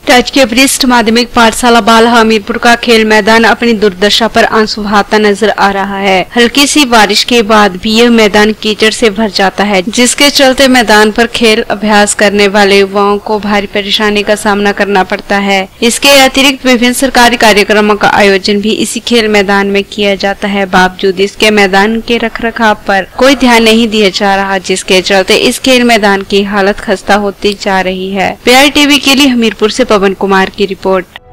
राजकीय वरिष्ठ माध्यमिक पाठशाला बाल हमीरपुर का खेल मैदान अपनी दुर्दशा पर आंसू बहाता नजर आ रहा है। हल्की सी बारिश के बाद भी यह मैदान कीचड़ से भर जाता है, जिसके चलते मैदान पर खेल अभ्यास करने वाले युवाओं को भारी परेशानी का सामना करना पड़ता है। इसके अतिरिक्त विभिन्न सरकारी कार्यक्रमों का आयोजन भी इसी खेल मैदान में किया जाता है। बावजूद इसके मैदान के रखरखाव पर कोई ध्यान नहीं दिया जा रहा, जिसके चलते इस खेल मैदान की हालत खस्ता होती जा रही है। PRTV के लिए हमीरपुर से पवन कुमार की रिपोर्ट।